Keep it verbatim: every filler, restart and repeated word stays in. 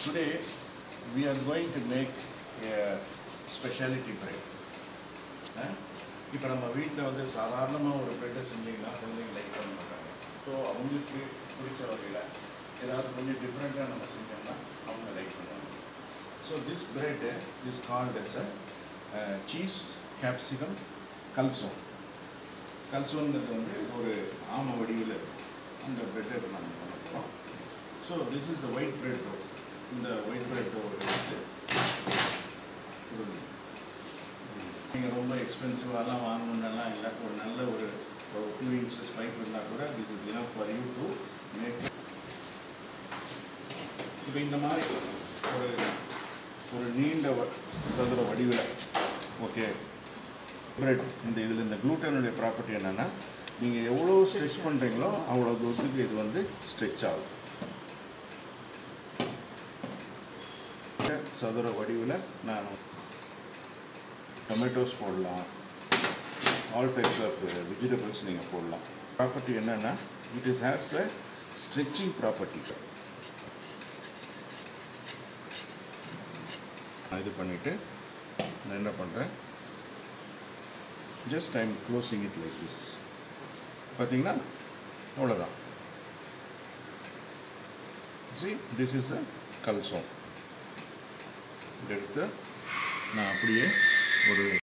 Today we are going to make a specialty bread. இப்போ நம்ம வீட்டில் வந்து சாதாரணமாக ஒரு ப்ரெட்டை செஞ்சிங்கன்னா குழந்தைங்க லைக் பண்ண மாட்டாங்க. ஸோ அவங்களுக்கு பிடிச்ச வகையில் ஏதாவது கொஞ்சம் டிஃப்ரெண்ட்டாக நம்ம செஞ்சோம்னா அவங்க லைக் பண்ணுவாங்க. So this bread is called as a cheese capsicum calzone. கல்சோன்கிறது வந்து ஒரு ஆம வடிவில் அந்த ப்ரெட்டை இப்போ நம்ம பண்ண போகிறோம். So this is the white bread dough. இந்த ஒயிட் பிரெட் டோ வந்து நீங்கள் ரொம்ப எக்ஸ்பென்சிவாலாம் வாங்கணுன்னெல்லாம் இல்லை. ஒரு நல்ல ஒரு டூ இன்ச்சஸ் பைப் இருந்தால் கூட this is enough for you to make. இப்போ இந்த மாதிரி ஒரு ஒரு நீண்ட சதுர வடிவில் ஓகே பிரெட் இந்த இதில் இந்த க்ளூட்டனுடைய ப்ராப்பர்ட்டி என்னென்னா நீங்கள் எவ்வளோ ஸ்ட்ரெச் பண்ணுறீங்களோ அவ்வளோ தூரத்துக்கு இது வந்து ஸ்ட்ரெச் ஆகும். சதுர வடிவில் நான் டொமேட்டோஸ் போடலாம், ஆல் டைப்ஸ் ஆஃப் வெஜிடபிள்ஸ் நீங்கள் போடலாம். ப்ராப்பர்ட்டி என்னென்னா it is has a stretching property. நான் இது பண்ணிவிட்டு நான் என்ன பண்ணுறேன், just I am closing it like this. பார்த்தீங்கன்னா அவ்வளோதான். see this is a கல்சோன். எடுத்து நான் அப்படியே ஒரு